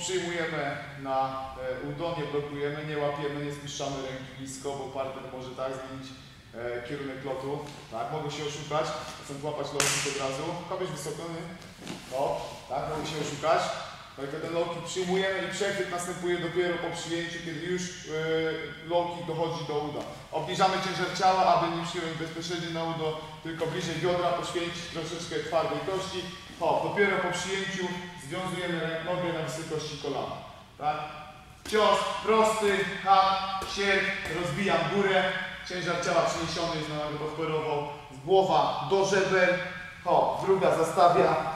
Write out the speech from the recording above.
przyjmujemy na udo, nie blokujemy, nie łapiemy, nie spuszczamy ręki blisko, bo partner może tak zmienić kierunek lotu. Tak, mogę się oszukać, chcę łapać lotnik od razu. Kogoś wysoko, nie? O, tak, mogę się oszukać. Tylko ten low kick przyjmujemy i przechwyt następuje dopiero po przyjęciu, kiedy już low kick dochodzi do uda. Obniżamy ciężar ciała, aby nie przyjąć bezpośrednio na udo, tylko bliżej biodra, poświęcić troszeczkę twardej kości. O, dopiero po przyjęciu związujemy nogę na wysokości kolana. Tak? Cios prosty, hak, sierp, rozbijam górę, ciężar ciała przeniesiony jest na nogę podporową, głowa do żeber. O, druga zastawia.